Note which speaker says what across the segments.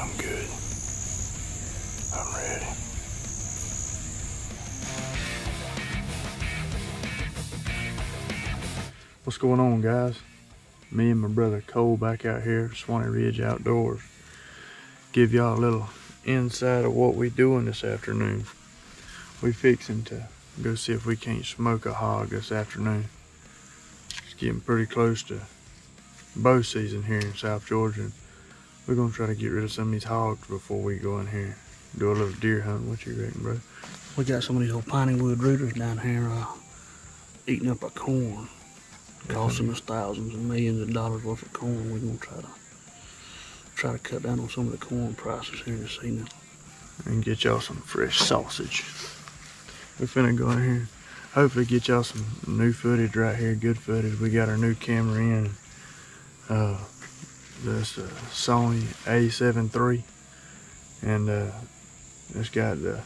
Speaker 1: I'm good. I'm ready. What's going on, guys? Me and my brother Cole back out here, Swanee Ridge Outdoors. Give y'all a little insight of what we doing this afternoon. We fixing to go see if we can't smoke a hog this afternoon. It's getting pretty close to bow season here in South Georgia. And we're gonna try to get rid of some of these hogs before we go in here and do a little deer hunting. What you reckon, bro?
Speaker 2: We got some of these old piney wood rooters down here eating up our corn, costing us thousands and millions of dollars worth of corn. We're gonna try to cut down on some of the corn prices here this evening
Speaker 1: and get y'all some fresh sausage. We're finna go in here, hopefully get y'all some new footage right here, good footage. We got our new camera in, this Sony A7 III, and it's got the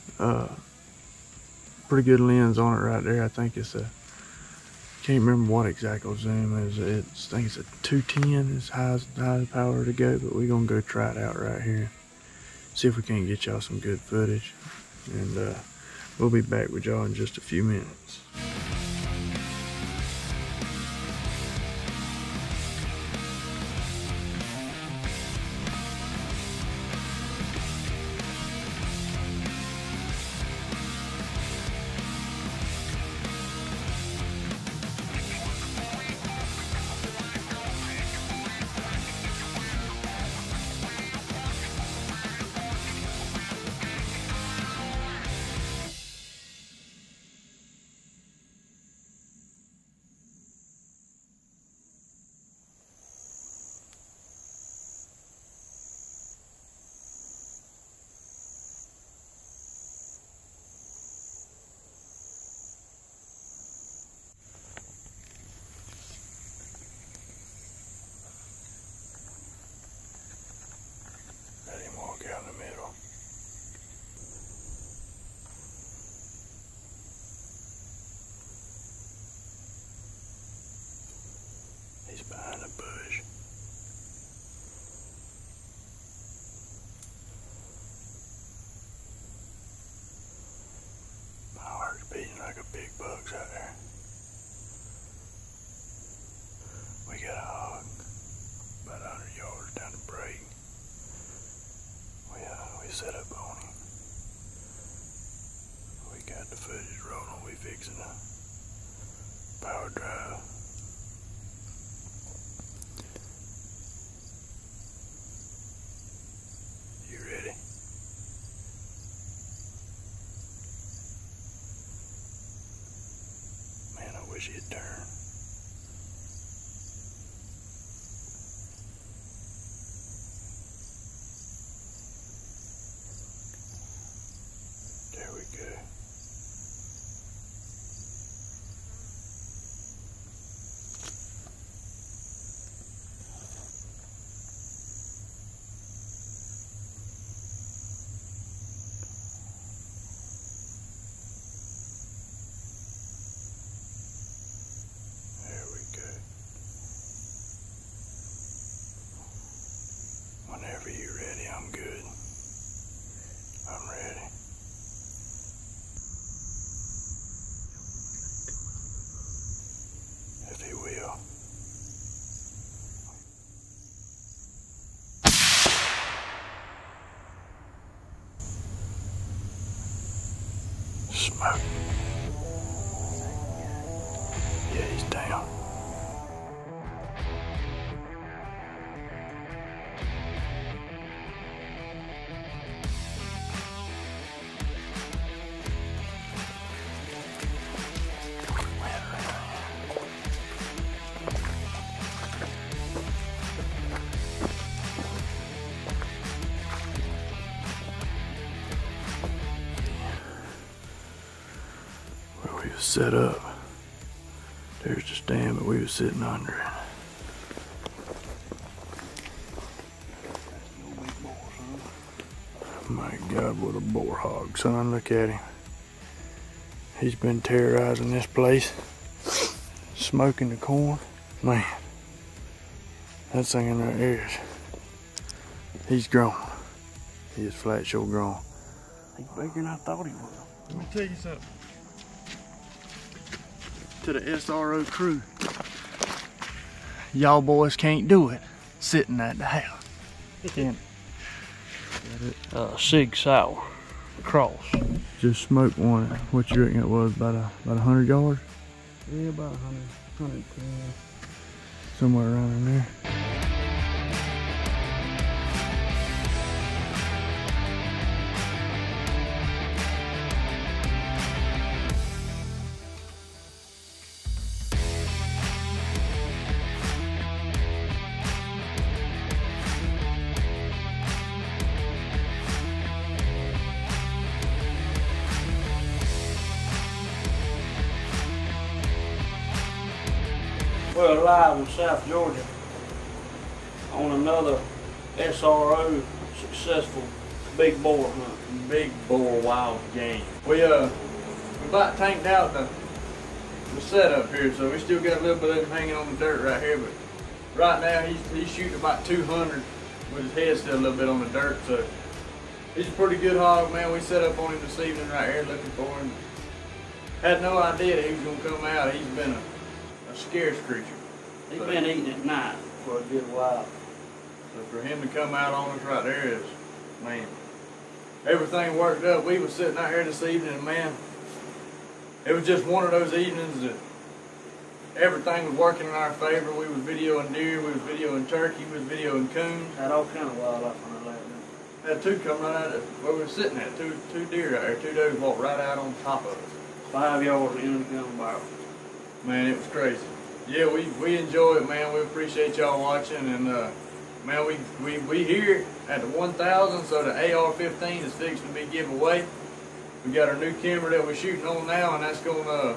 Speaker 1: pretty good lens on it right there. I think it's a, can't remember what exact zoom is. I think it's a 210 is high power to go, but we're gonna go try it out right here. See if we can't get y'all some good footage, and we'll be back with y'all in just a few minutes. Out in the middle. He's behind a bush. My heart's beating like a big bug's out there. We got a hog about 100 yards down the break. We set up on him. We got the footage rolling. We fixing a power drive. You ready? Man, I wish he'd turn. Whenever you're ready, I'm good. I'm ready. If he will. Smoke. Yeah, he's down. Set up. There's the stand, but we was sitting under it. My God, what a boar hog, son. Look at him. He's been terrorizing this place, smoking the corn. Man, that thing in there is, he's grown. He is flat short grown.
Speaker 2: He's bigger than I thought he was.
Speaker 1: Let me tell you something. To the SRO crew, y'all boys can't do it sitting at the house. Can't.
Speaker 2: Sig Sauer cross.
Speaker 1: Just smoked one. What you reckon it was? About 100 yards?
Speaker 2: Yeah, about 110.
Speaker 1: Somewhere around in there.
Speaker 2: We're live in South Georgia on another SRO successful big boar hunt.
Speaker 1: Big boar wild game. We about tanked out the setup here, so we still got a little bit of him hanging on the dirt right here, but right now he's shooting about 200 with his head still a little bit on the dirt, so he's a pretty good hog, man. We set up on him this evening right here looking for him. Had no idea that he was gonna come out. He's been a scarce creature.
Speaker 2: He's been eating at night for a good while.
Speaker 1: So for him to come out on us right there is, man, everything worked up. We was sitting out here this evening, and man, it was just one of those evenings that everything was working in our favor. We was videoing deer, we was videoing turkey, we was videoing coon.
Speaker 2: Had all kind of wildlife on our lap now.
Speaker 1: Had two come right out of where we were sitting at, two deer out there. Two does walked right out on top of us.
Speaker 2: 5 yards in the gun barrel.
Speaker 1: Man, it was crazy. Yeah, we enjoy it, man. We appreciate y'all watching, and man, we here at the 1000, so the AR-15 is fixing to be given away. We got our new camera that we're shooting on now, and that's gonna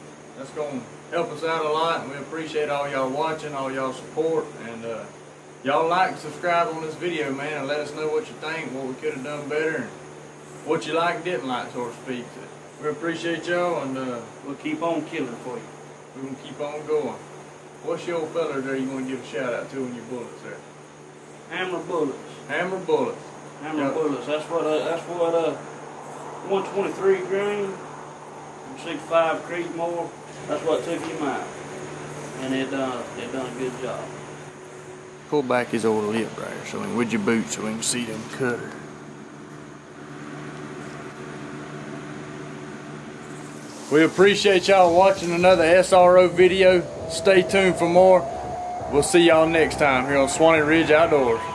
Speaker 1: help us out a lot. And we appreciate all y'all watching, all y'all support, and y'all like and subscribe on this video, man, and let us know what you think, what we could have done better, and what you like and didn't like, so to speak. We appreciate y'all, and
Speaker 2: we'll keep on killing for you.
Speaker 1: we're gonna keep on going. What's your old fella there you want to give a shout out to in your bullets there?
Speaker 2: Hammer bullets.
Speaker 1: Hammer bullets.
Speaker 2: Hammer bullets. That's what 123 grain, 65 Creedmoor. That's what took him out, and it done a good job.
Speaker 1: Pull back his old lip right here, so with your boots, so we can see them cutter. We appreciate y'all watching another SRO video. Stay tuned for more. We'll see y'all next time here on Swanee Ridge Outdoors.